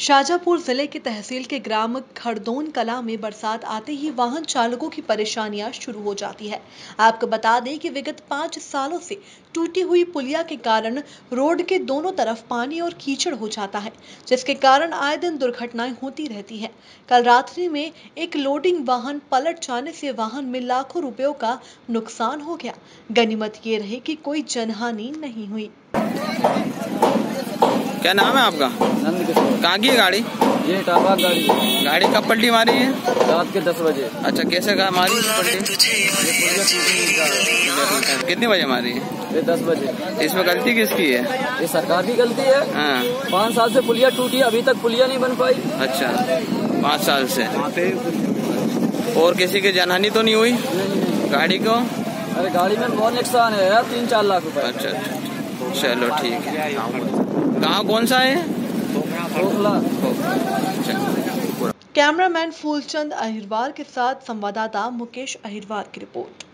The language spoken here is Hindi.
शाजापुर जिले के तहसील के ग्राम खड़दोन कला में बरसात आते ही वाहन चालकों की परेशानियां शुरू हो जाती है। आपको बता दें कि विगत 5 सालों से टूटी हुई पुलिया के कारण रोड के दोनों तरफ पानी और कीचड़ हो जाता है, जिसके कारण आए दिन दुर्घटनाएं होती रहती हैं। कल रात्रि में एक लोडिंग वाहन पलट जाने से वाहन में लाखों रुपयों का नुकसान हो गया। गनीमत ये रही कि कोई जनहानि नहीं हुई। क्या नाम है आपका? नंद किशोर। कहाँ की है गाड़ी? ये इटाबाद गाड़ी है। गाड़ी कब पलटी मारी है? रात के 10 बजे। अच्छा, कैसे मारी पलटी? कितने बजे मारी है? ये 10 बजे। इसमें गलती किसकी है? ये सरकार की गलती है। हाँ। 5 साल से पुलिया टूटी, अभी तक पुलिया नहीं बन पाई। अच्छा, 5 साल से। और किसी की जनहानि तो नहीं हुई? नहीं। गाड़ी को? अरे गाड़ी में बहुत नुकसान है यार, 3-4 लाख रुपए। अच्छा, चलो ठीक है। कहाँ कौन सा है? कैमरामैन फूलचंद अहिरवार के साथ संवाददाता मुकेश अहिरवार की रिपोर्ट।